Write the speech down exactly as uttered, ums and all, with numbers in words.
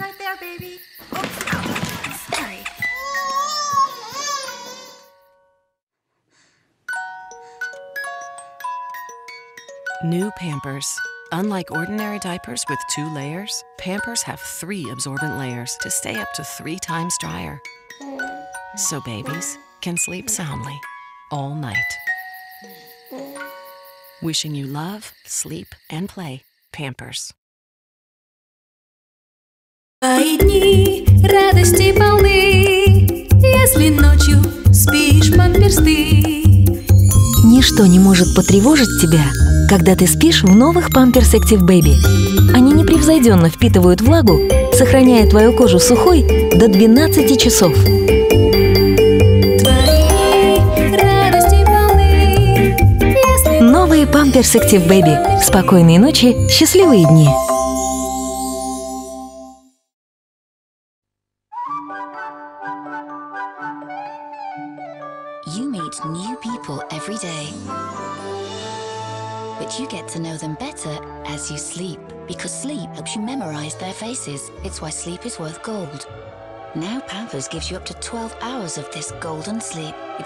right there, baby. Oops, oh, sorry. New Pampers. Unlike ordinary diapers with two layers, Pampers have three absorbent layers to stay up to three times drier. So babies can sleep soundly all night. Wishing you love, sleep, and play. Pampers. Твои дни радости полны, если ночью спишь памперс ты. Ничто не может потревожить тебя, когда ты спишь в новых Pampers Active Baby. Они непревзойденно впитывают влагу, сохраняя твою кожу сухой до двенадцати часов. Новые Pampers Active Baby. Спокойной ночи, счастливые дни. You meet new people every day, but you get to know them better as you sleep, because sleep helps you memorize their faces. It's why sleep is worth gold. Now Pampers gives you up to twelve hours of this golden sleep.